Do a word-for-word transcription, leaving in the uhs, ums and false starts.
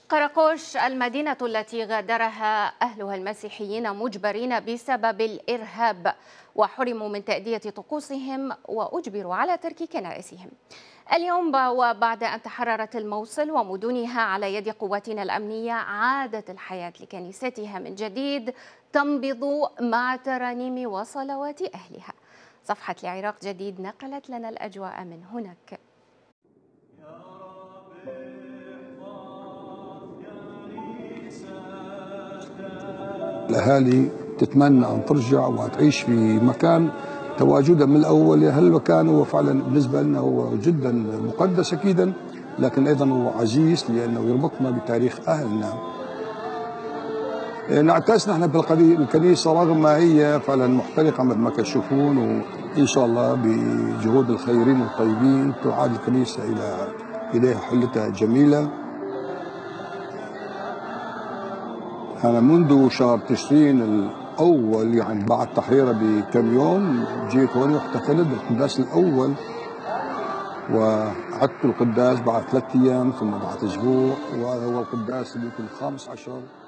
قراقوش المدينة التي غادرها أهلها المسيحيين مجبرين بسبب الإرهاب وحرموا من تأدية طقوسهم وأجبروا على ترك كنائسهم. اليوم وبعد أن تحررت الموصل ومدنها على يد قواتنا الأمنية عادت الحياة لكنيستها من جديد تنبض مع ترانيم وصلوات أهلها. صفحة العراق جديد نقلت لنا الأجواء من هناك. الأهالي تتمنى أن ترجع وتعيش في مكان تواجدها من الأول. هالمكان هو فعلا بالنسبة لنا هو جدا مقدس أكيدا، لكن أيضا هو عزيز لأنه يربطنا بتاريخ أهلنا. نعتز نحن بالكنيسة رغم ما هي فعلا محترقة مثل ما تشوفون، وإن شاء الله بجهود الخيرين والطيبين تعاد الكنيسة إلى إليها حلتها الجميلة. أنا منذ شهر تشرين الأول يعني بعد تحريرها بكم يوم جيت هون واحتفلت بالقداس الأول، وعدت القداس بعد ثلاثة أيام ثم بعد أسبوع، وهذا هو القداس اللي يكون الخامس عشر